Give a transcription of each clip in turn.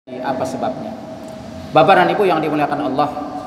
Apa sebabnya? Bapak dan Ibu yang dimuliakan Allah,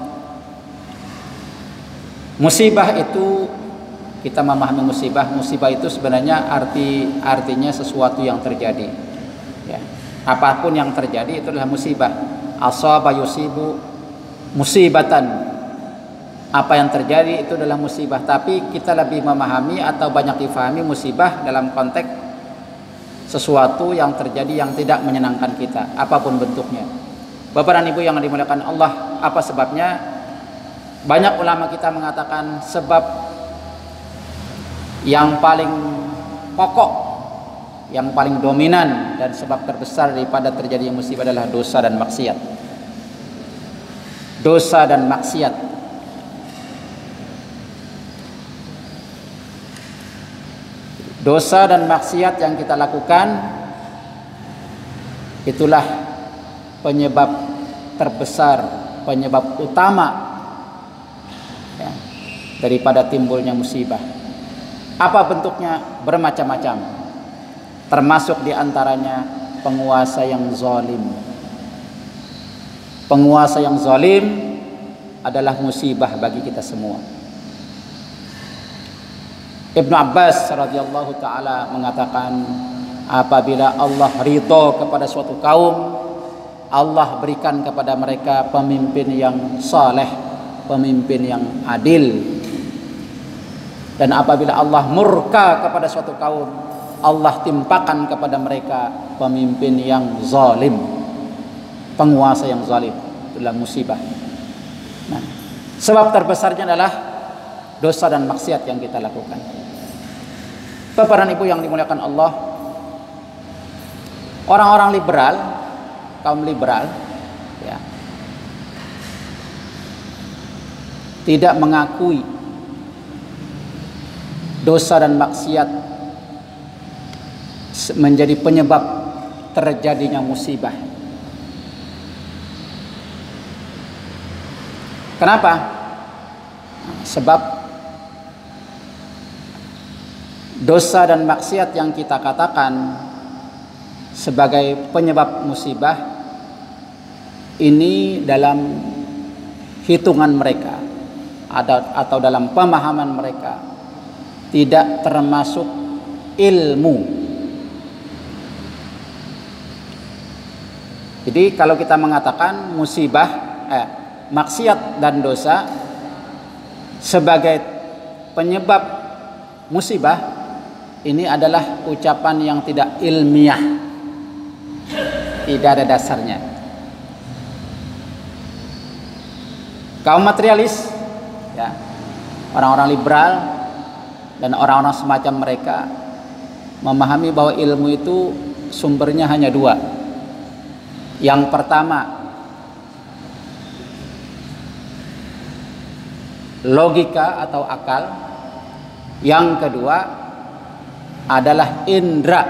musibah itu, kita memahami musibah itu sebenarnya artinya sesuatu yang terjadi. Ya. Apapun yang terjadi itu adalah musibah. Asaba yusibu musibatan. Apa yang terjadi itu adalah musibah. Tapi kita lebih memahami atau banyak difahami musibah dalam konteks sesuatu yang terjadi yang tidak menyenangkan kita, apapun bentuknya. Bapak dan Ibu yang dimuliakan Allah, apa sebabnya? Banyak ulama kita mengatakan sebab yang paling pokok, yang paling dominan dan sebab terbesar daripada terjadinya musibah adalah dosa dan maksiat. Dosa dan maksiat. Dosa dan maksiat yang kita lakukan, itulah penyebab terbesar, penyebab utama ya, daripada timbulnya musibah. Apa bentuknya? Bermacam-macam. Termasuk diantaranya penguasa yang zalim. Penguasa yang zalim adalah musibah bagi kita semua. Ibnu Abbas radhiyallahu taala mengatakan, apabila Allah ridho kepada suatu kaum, Allah berikan kepada mereka pemimpin yang saleh, pemimpin yang adil. Dan apabila Allah murka kepada suatu kaum, Allah timpakan kepada mereka pemimpin yang zalim, penguasa yang zalim. Itulah musibah. Nah, sebab terbesarnya adalah dosa dan maksiat yang kita lakukan. Bapak dan Ibu yang dimuliakan Allah, orang-orang liberal, kaum liberal ya, tidak mengakui dosa dan maksiat menjadi penyebab terjadinya musibah. Kenapa? Sebab dosa dan maksiat yang kita katakan sebagai penyebab musibah ini dalam hitungan mereka atau dalam pemahaman mereka tidak termasuk ilmu. Jadi kalau kita mengatakan musibah, maksiat dan dosa sebagai penyebab musibah, ini adalah ucapan yang tidak ilmiah, tidak ada dasarnya. Kaum materialis, ya, orang-orang liberal dan orang-orang semacam mereka memahami bahwa ilmu itu sumbernya hanya dua. Yang pertama, logika atau akal. Yang kedua adalah indra.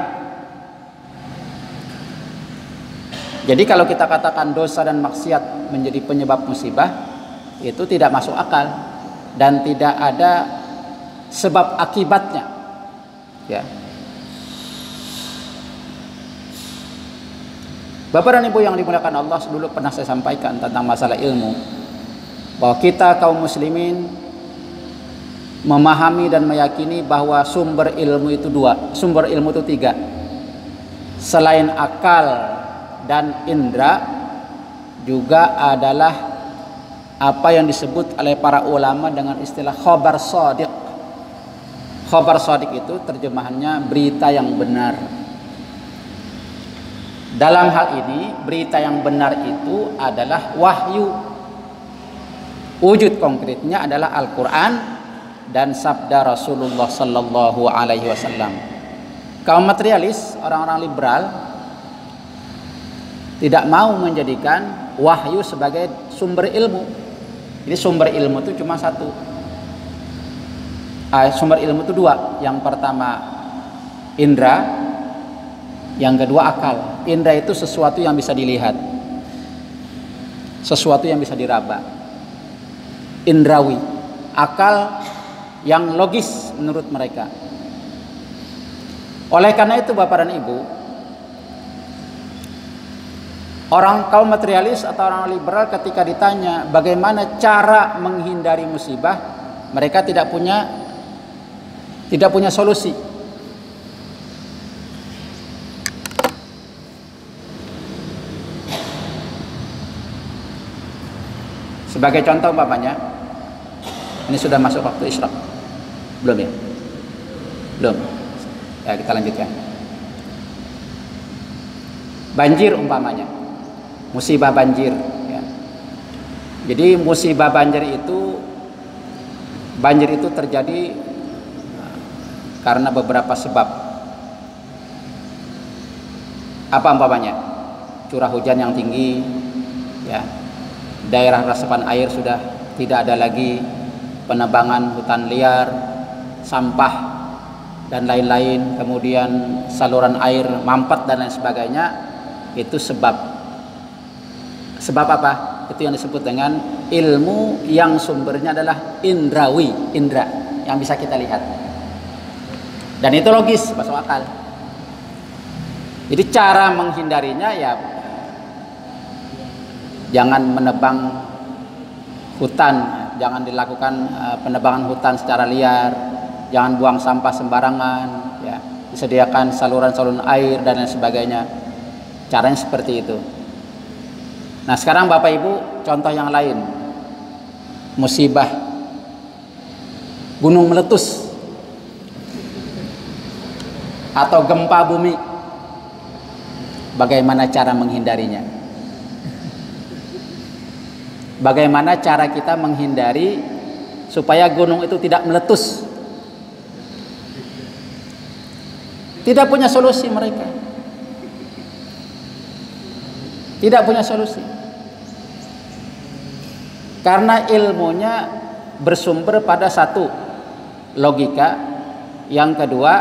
Jadi kalau kita katakan dosa dan maksiat menjadi penyebab musibah, itu tidak masuk akal dan tidak ada sebab akibatnya. Ya. Bapak dan Ibu yang dimuliakan Allah, dulu pernah saya sampaikan tentang masalah ilmu, bahwa kita kaum muslimin memahami dan meyakini bahwa sumber ilmu itu dua, sumber ilmu itu tiga. Selain akal dan indra, juga adalah apa yang disebut oleh para ulama dengan istilah khabar shadiq. Khabar shadiq itu terjemahannya berita yang benar. Dalam hal ini, berita yang benar itu adalah wahyu. Wujud konkretnya adalah Al-Quran dan sabda Rasulullah sallallahu alaihi wasallam. Kaum materialis, orang-orang liberal, tidak mau menjadikan wahyu sebagai sumber ilmu. Jadi sumber ilmu itu cuma satu. Sumber ilmu itu dua. Yang pertama indra, yang kedua akal. Indra itu sesuatu yang bisa dilihat, sesuatu yang bisa diraba, indrawi. Akal yang logis menurut mereka. Oleh karena itu Bapak dan Ibu, Orang kaum materialis atau orang liberal ketika ditanya bagaimana cara menghindari musibah, mereka tidak punya solusi. Sebagai contoh umpamanya, ini sudah masuk waktu isyraq. Belum ya? Belum. Ya, kita lanjutkan. Banjir umpamanya. Musibah banjir ya. Jadi musibah banjir itu terjadi karena beberapa sebab. Apa umpamanya? Curah hujan yang tinggi ya. Daerah resapan air sudah tidak ada lagi, penebangan hutan liar, sampah dan lain-lain, kemudian saluran air mampet dan lain sebagainya. Itu sebab apa? Itu yang disebut dengan ilmu yang sumbernya adalah indrawi, indra yang bisa kita lihat. Dan itu logis, masuk akal. Jadi cara menghindarinya ya jangan menebang hutan, jangan dilakukan penebangan hutan secara liar, jangan buang sampah sembarangan, ya. Disediakan saluran-saluran air dan lain sebagainya. Caranya seperti itu. Nah, sekarang Bapak Ibu, contoh yang lain. Musibah gunung meletus atau gempa bumi. Bagaimana cara menghindarinya? Bagaimana cara kita menghindari supaya gunung itu tidak meletus? Tidak punya solusi mereka. Tidak punya solusi. Karena ilmunya bersumber pada satu, logika. Yang kedua,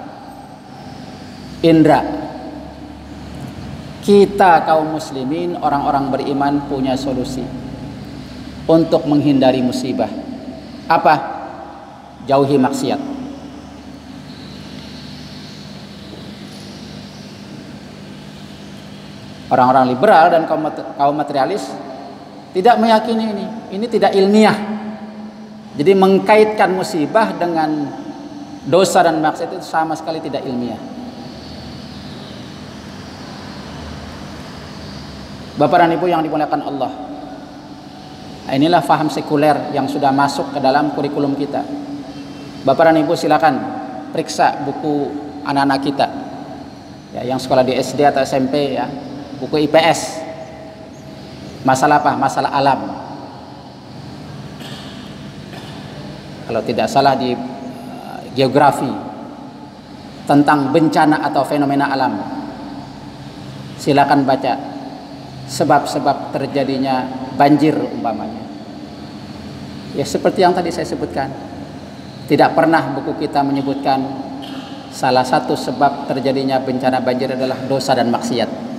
indra. Kita kaum muslimin, orang-orang beriman punya solusi untuk menghindari musibah. Apa? Jauhi maksiat. Orang-orang liberal dan kaum materialis tidak meyakini ini. Ini tidak ilmiah. Jadi mengkaitkan musibah dengan dosa dan maksiat itu sama sekali tidak ilmiah. Bapak dan Ibu yang dimuliakan Allah, inilah faham sekuler yang sudah masuk ke dalam kurikulum kita. Bapak dan Ibu silakan periksa buku anak-anak kita ya, yang sekolah di SD atau SMP ya, buku IPS. Masalah apa? Masalah alam. Kalau tidak salah di geografi tentang bencana atau fenomena alam. Silakan baca sebab-sebab terjadinya banjir umpamanya. Ya seperti yang tadi saya sebutkan. Tidak pernah buku kita menyebutkan salah satu sebab terjadinya bencana banjir adalah dosa dan maksiat.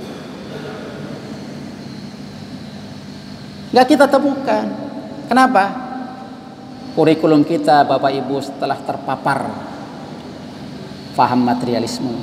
Nggak kita temukan. Kenapa? Kurikulum kita Bapak Ibu setelah terpapar faham materialisme,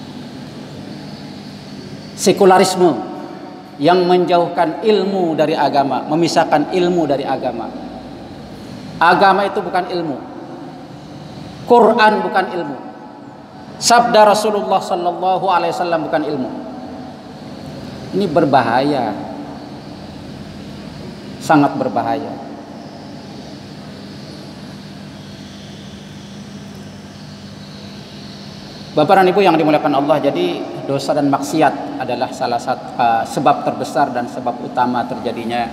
sekularisme yang menjauhkan ilmu dari agama, memisahkan ilmu dari agama. Agama itu bukan ilmu, Quran bukan ilmu, sabda Rasulullah Sallallahu Alaihi Wasallam bukan ilmu. Ini berbahaya, sangat berbahaya. Bapak dan Ibu yang dimuliakan Allah, jadi dosa dan maksiat adalah salah satu sebab terbesar dan sebab utama terjadinya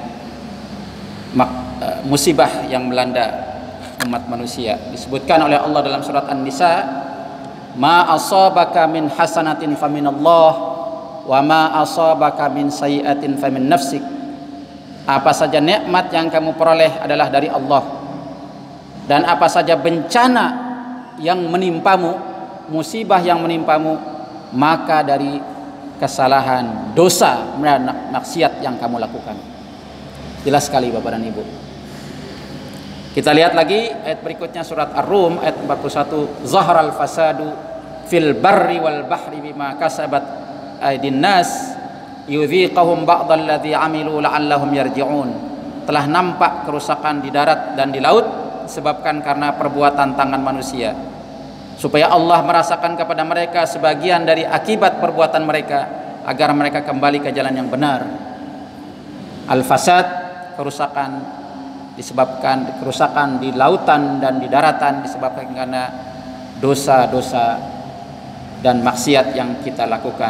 musibah yang melanda umat manusia. Disebutkan oleh Allah dalam surat An-Nisa, "Ma asabaka min hasanatin faminallah wa ma asabaka min sayyi'atin famin nafsik." Apa saja nikmat yang kamu peroleh adalah dari Allah, dan apa saja bencana yang menimpamu, musibah yang menimpamu, maka dari kesalahan, dosa, maksiat yang kamu lakukan. Jelas sekali Bapak dan Ibu. Kita lihat lagi ayat berikutnya, surat Ar-Rum ayat 41, "Zaharal fasadu fil barri wal bahri bima kasabat aydin nas yudhiqahum ba'dalladzi 'amilu la'allahum yarji'un. Telah nampak kerusakan di darat dan di laut disebabkan karena perbuatan tangan manusia, supaya Allah merasakan kepada mereka sebagian dari akibat perbuatan mereka agar mereka kembali ke jalan yang benar. Al-fasad, kerusakan, disebabkan kerusakan di lautan dan di daratan disebabkan karena dosa-dosa dan maksiat yang kita lakukan.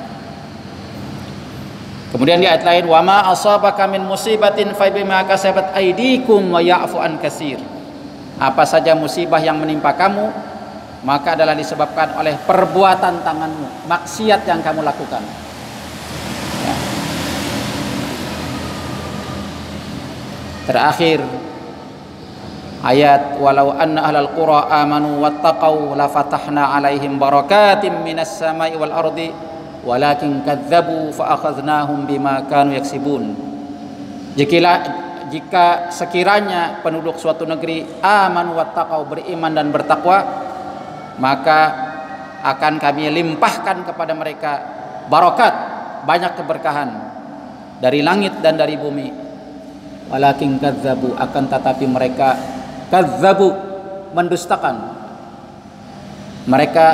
Kemudian di ayat lain, wa ma asabaka min musibatin fa bima kasabat aydikum wa ya'fu an katsir. Apa saja musibah yang menimpa kamu maka adalah disebabkan oleh perbuatan tanganmu, maksiat yang kamu lakukan. Ya. Terakhir ayat, walau anna ahlal qura amanu wattaqau la fatahna alaihim barakatim minas samai wal ardi walakin kadzabu fa akhadnahum bima kanu yaksibun. Jika sekiranya penduduk suatu negeri amanu wattaqau, beriman dan bertakwa, maka akan kami limpahkan kepada mereka barakat, banyak keberkahan dari langit dan dari bumi. Walakin kadzabu, akan tetapi mereka kadzabu, mendustakan, mereka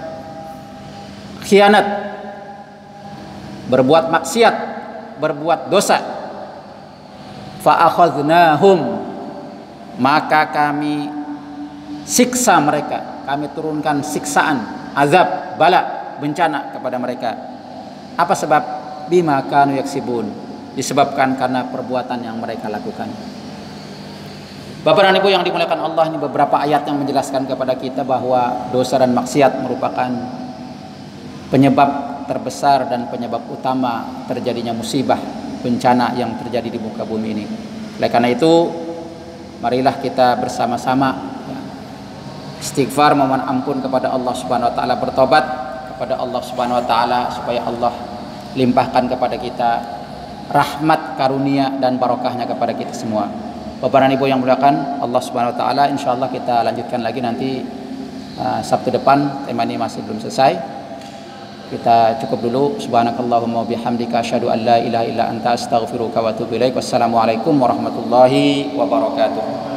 khianat, berbuat maksiat, berbuat dosa. Fa akhadnahum, maka kami siksa mereka, kami turunkan siksaan, azab, bala, bencana kepada mereka. Apa sebab? Bima kanu yaksibun, disebabkan karena perbuatan yang mereka lakukan. Bapak dan Ibu yang dimuliakan Allah, ini beberapa ayat yang menjelaskan kepada kita bahwa dosa dan maksiat merupakan penyebab terbesar dan penyebab utama terjadinya musibah, bencana yang terjadi di muka bumi ini. Oleh karena itu, marilah kita bersama-sama istighfar, memohon ampun kepada Allah Subhanahu wa taala, bertobat kepada Allah Subhanahu wa taala supaya Allah limpahkan kepada kita rahmat, karunia dan barokahnya kepada kita semua. Bapak dan Ibu yang muliakan Allah Subhanahu wa taala, insyaallah kita lanjutkan lagi nanti Sabtu depan. Tema ini masih belum selesai. Kita cukup dulu. Subhanakallahumma bihamdika asyhadu an la ilaha illa anta astaghfiruka wa atubu ilaik. Wassalamualaikum warahmatullahi wabarakatuh.